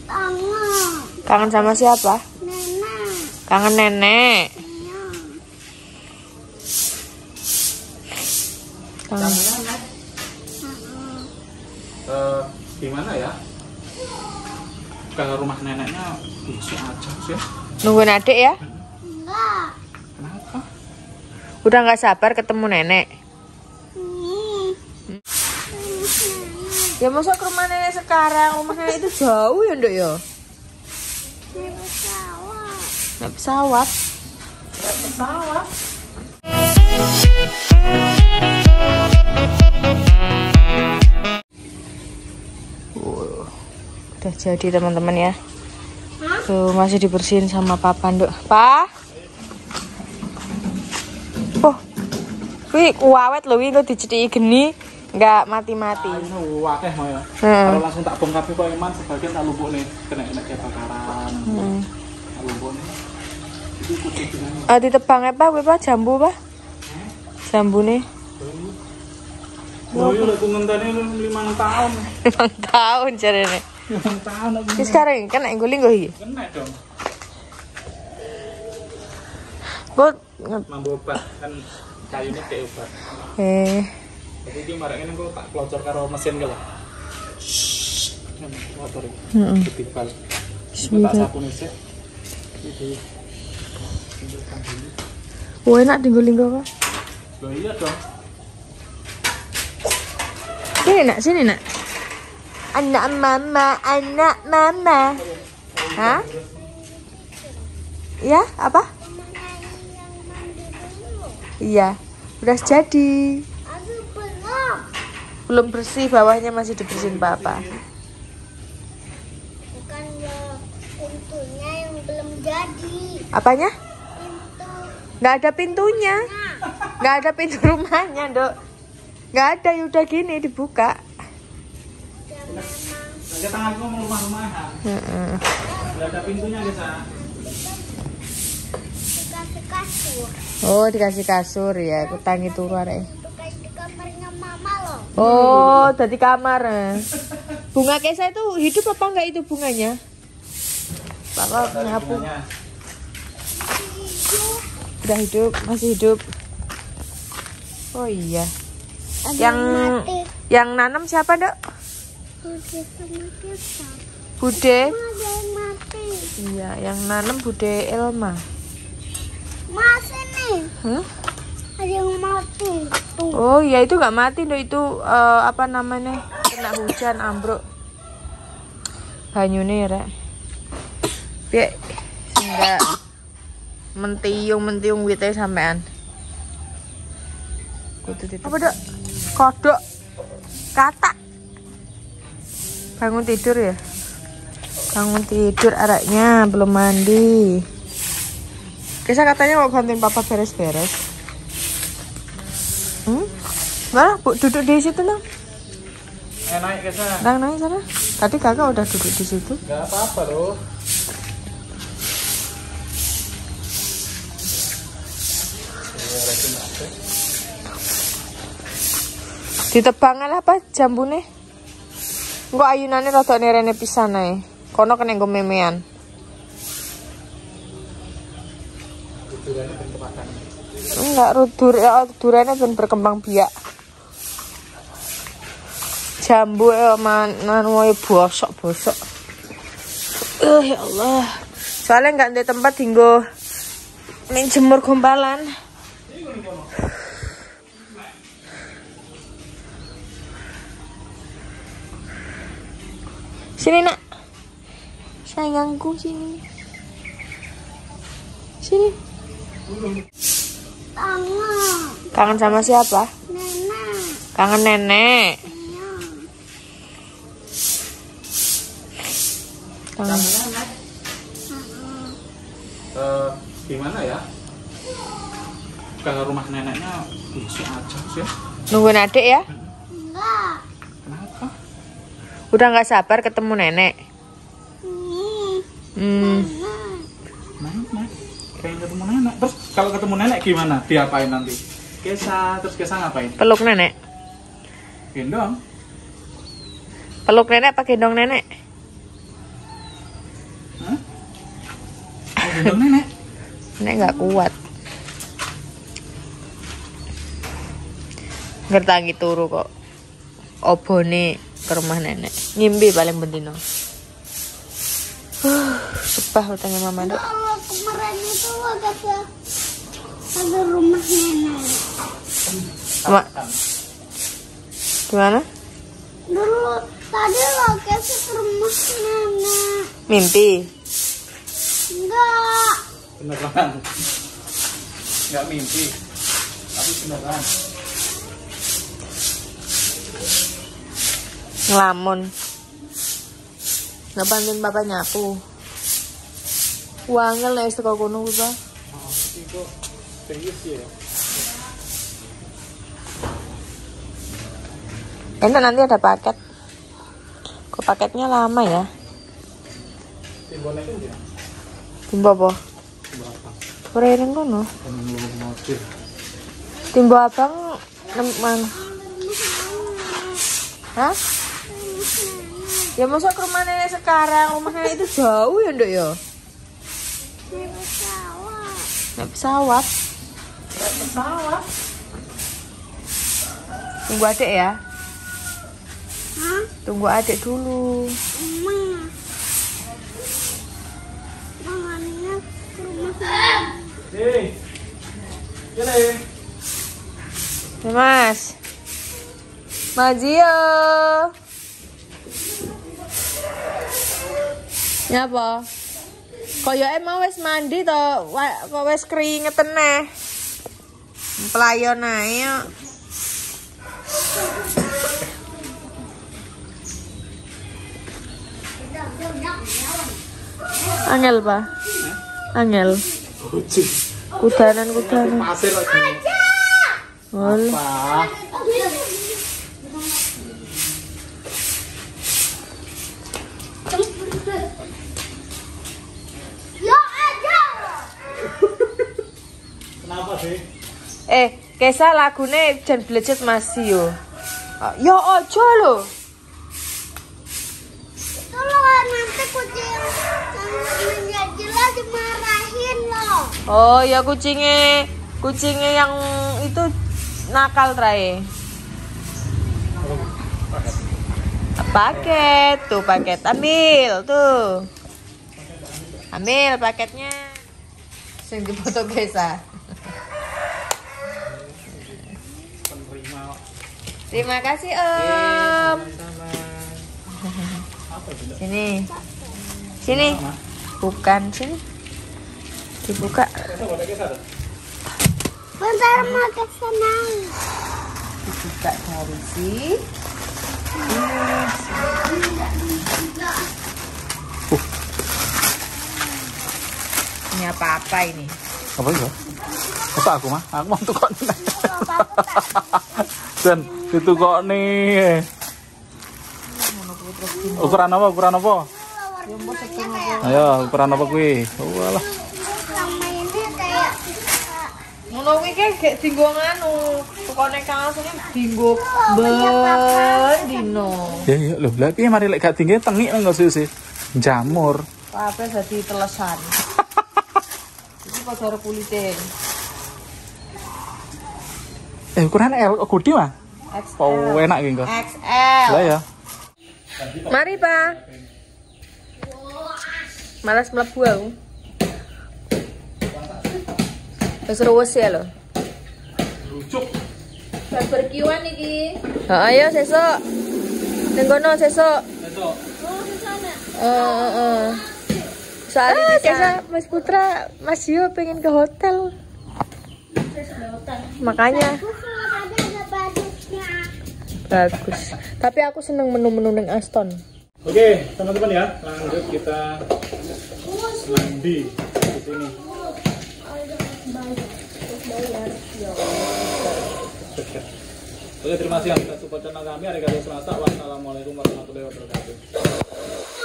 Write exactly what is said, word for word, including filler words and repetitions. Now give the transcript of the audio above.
Kangen. Kangen sama siapa? Nenek. Kangen nenek. Iya. Kangen. Nenek. Uh, gimana ya? Ke rumah neneknya isi aja sih. Nungguin adik ya? Enggak. Kenapa? Udah nggak sabar ketemu nenek. Nih. Ya masa ke rumah nenek sekarang? Rumah nenek itu jauh ya nduk ya? Naik pesawat. Naik pesawat. Naik pesawat. Wow. Udah jadi teman-teman ya. Hah? Tuh masih dibersihin sama papa nduk. Pa? Oh. Wih, kuawet loh wih kok dicethiki geni. Enggak mati-mati. Ah, ini wakeh mau ya. Hmm. Kalau langsung tak bongkar kok eman sebagian tak lumpuk nih. Kena kena kebakaran. Hmm. Tak lumpuk nih. Itu kudu dengan Ah ditebang apa kowe Pak? Jambu Pak? Jambu nih. oh iya aku ngenteni lima tahun. lima tahun jarene. lima tahun aku. Ki sekarang kan nek guling kok iki. Kena dong. Kok Mampu obat kan kayunya kayak obat. eh Jadi ini marek ini aku tak pelocor karo mesin gitu. Kan motor iki. heeh. Ketipal. Bismillah. Tak sapu nih sih. Itu. Wah enak dingguling kok. Loh iya dong. Sini nak, sini nak. Anak mama, anak mama. Hah? Ya, apa? Iya, udah jadi. Aduh belum. Belum bersih, bawahnya masih dibersihin papa. Bukan lo pintunya yang belum jadi. Apanya? Pintu. Nggak ada pintunya. Nggak ada pintu rumahnya, Dok. Nggak ada, ya udah gini dibuka. Lagi tanganku mau rumah-rumahan. Heeh. Nggak ada pintunya guys. Dikasih kasur. Oh, dikasih kasur ya. Aku tangi turu arek. Bukan di kamarnya mama loh. Oh, tadi kamar. Bunga Kesa itu hidup apa enggak itu bunganya? Papa nyapu. Udah hidup, masih hidup. Oh iya. Ada Yang mati. yang nanam siapa, Dok? Udah sama kita. Bude. Ada yang mati. Iya, yang nanam Bude Elma. Masih nih. Hah? Ada yang mati. Tuh. Oh iya itu nggak mati, Dok. Itu eh, apa namanya? Kena hujan ambruk. Banyune rek. Piye enggak mentiung-mentiung wite sampean. Kudu ditebak. Apa, Dok? Kodok. Katak. Bangun tidur ya? Bangun tidur araknya belum mandi. Kisah katanya mau bantuin papa beres-beres. Hmm? Mana? Bu duduk di situ dong. Eh naik ke sana. Nang naik sana. Tadi kakak udah duduk di situ. Gak apa-apa loh. Ditebang apa jambune? Engko ayunane rada nerene pisan ae. Kono kena nggo memean. Enggak rudur ya, durane ben berkembang biak. Jambu ya mana wae bosok-bosok. Eh ya Allah. Soalnya enggak ada tempat dinggo ning jemur gompalan. Sini nak, sayangku sini, sini. Kangen. Kangen sama siapa? Nenek. Kangen nenek. Iya. Kangen. Uh, gimana ya? Ke rumah neneknya isi aja sih. Nungguin adik ya? Enggak. Kenapa? Udah nggak sabar ketemu nenek. Nih. Hmm. Nenek. Pengen ketemu nenek. Terus kalau ketemu nenek gimana? Diapain nanti? Kesa, terus Kesa ngapain? Peluk nenek. Gendong. Peluk nenek apa gendong nenek? gendong nenek. Nenek nggak kuat. Ngertangi turu kok. Obone ke rumah nenek. Ngimpi paling bendino. Uh, sepah utangnya mama dok. Kalau kemarin itu agak ke ada rumah nenek. Ma gimana? Dulu tadi lo kasih ke rumah nenek. Mimpi? Enggak. Beneran. Nggak mimpi. Tapi beneran. Ngelamun. Nggak bantuin papa nyapu. Wangel nek teko kono kuwi, Pak. Oh, itu serius ya. Enak nanti ada paket. Kok paketnya lama ya? Timbonnya kan dia. Timbo apa? Timbo apa? Kurang kono. Pengen mobil. Timbo abang nemen. Hah? Ya masa ke rumah nenek sekarang? Rumah nenek itu jauh ya, Nduk ya? Naik pesawat. Naik pesawat. Naik pesawat. Tunggu adik ya. Hah? Tunggu adik dulu. Oma. Tangannya ke rumah nenek. Hei. Gini. Ya, Mas. Majio. Ya apa? Koyoke mau wis mandi to, wa- kok wis keringetan neh. Pelayon ae. Yo. Angel, Pak. Angel. Kucing. Kudanan-kudanan. Pasir lagi. Ol. Apa? Ya aja. Kenapa sih? Eh, Kesa lagune jan blejet masih yo. Ah, yo ojo lho. Kalau nanti kucing yang jelas dimarahin loh. Oh, ya kucingnya kucingnya yang itu nakal terakhir. Paket tuh, paket ambil tuh. Ambil paketnya. Sing dipoto Kesa. Penerima. Terima kasih, Om. Apa itu? Sini. Sini. Bukan sini. Dibuka. Coba ada kisah tuh. Bentar mau ke sana. Dibuka dari sini. Ini apa-apa ini? Apa itu? Masa aku mah? Aku mau tukok nih. Dan itu kok nih. Ukuran apa? Ukuran apa? Ayo, ukuran apa kuwi? Walah. Sama ini kayak Ngono kuwi gek dinggo nganu, tukone Kang asline dinggo bendino. Ya ya lho, lha piye mari lek gak tinggi tengik nang sih. Jamur. Kabeh dadi telesan. Iki padha kulitin. Eh, ukuran L kok gede mah? X L. Oh, enak iki kok. X L. Lah ya. Mari, Pak. Malas mlebu aku. Wis ruwes ya lho. Rujuk. Barbekyuan iki. Ha ayo sesuk. Ning kono sesuk. Besok. Heeh, heeh. Soalnya ah, Kesa, Mas Putra, Mas Yo pengen ke hotel. Makanya ada ada bagusnya. bagus. Tapi aku seneng menu-menu neng Aston. Oke, teman-teman ya, lanjut kita mandi di sini. Oke, terima kasih yang sudah support channel kami. Hari Selasa. Wassalamualaikum warahmatullahi wabarakatuh.